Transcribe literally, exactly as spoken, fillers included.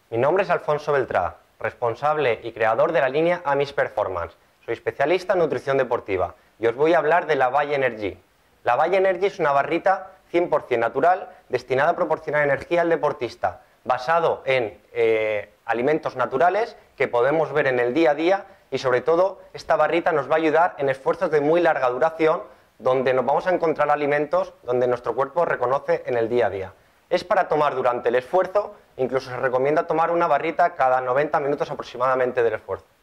Mi nombre es Alfonso Beltrá, responsable y creador de la línea Amis Performance. Soy especialista en nutrición deportiva y os voy a hablar de la Valle Energy. La Valle Energy es una barrita cien por cien natural destinada a proporcionar energía al deportista, basado en eh, alimentos naturales que podemos ver en el día a día y sobre todo esta barrita nos va a ayudar en esfuerzos de muy larga duración donde nos vamos a encontrar alimentos donde nuestro cuerpo reconoce en el día a día. Es para tomar durante el esfuerzo, incluso se recomienda tomar una barrita cada noventa minutos aproximadamente del esfuerzo.